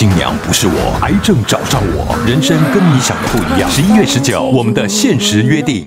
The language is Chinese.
新娘不是我，癌症找上我，人生跟你想的不一样。11月19，我们的限时约定。